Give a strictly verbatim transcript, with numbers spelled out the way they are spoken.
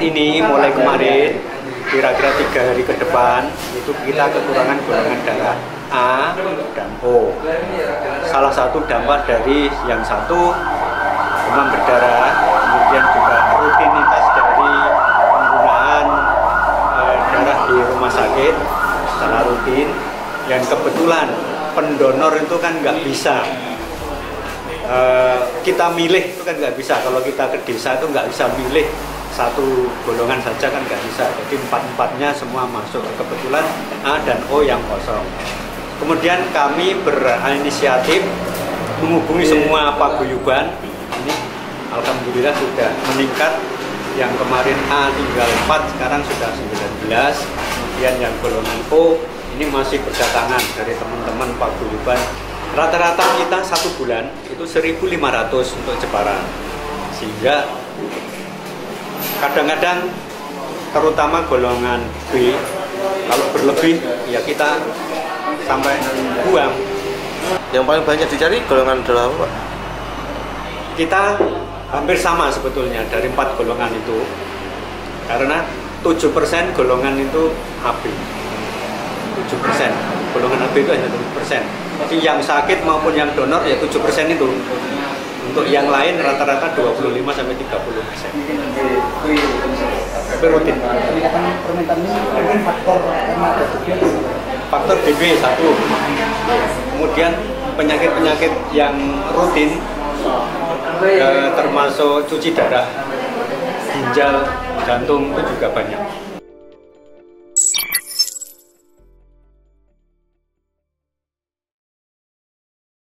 ini mulai kemarin kira-kira tiga hari ke depan itu kita kekurangan golongan darah A dan O. Salah satu dampak dari yang satu demam berdarah, kemudian juga rutinitas dari penggunaan e, darah di rumah sakit secara rutin, dan kebetulan pendonor itu kan nggak bisa e, kita milih, itu kan nggak bisa. Kalau kita ke desa itu nggak bisa milih satu golongan saja, kan nggak bisa. Jadi empat-empatnya semua masuk. Kebetulan A dan O yang kosong. Kemudian kami berinisiatif menghubungi semua paguyuban. Ini alhamdulillah sudah meningkat. Yang kemarin A tinggal empat, sekarang sudah sembilan belas. Kemudian yang golongan O ini masih berdatangan dari teman-teman paguyuban. Rata-rata kita satu bulan itu seribu lima ratus untuk Jepara. Sehingga kadang-kadang terutama golongan B kalau berlebih ya kita sampai buang. Yang paling banyak dicari golongan darah apa, Pak? Kita hampir sama sebetulnya dari empat golongan itu, karena tujuh persen golongan itu A B. tujuh persen golongan A B itu hanya tujuh persen. Jadi yang sakit maupun yang donor ya tujuh persen itu. Untuk yang lain rata-rata dua puluh lima sampai tiga puluh persen. Tapi rutin. Peningkatan permintaan ini mungkin faktor Faktor D B satu. Kemudian penyakit-penyakit yang rutin eh, termasuk cuci darah, ginjal, jantung itu juga banyak.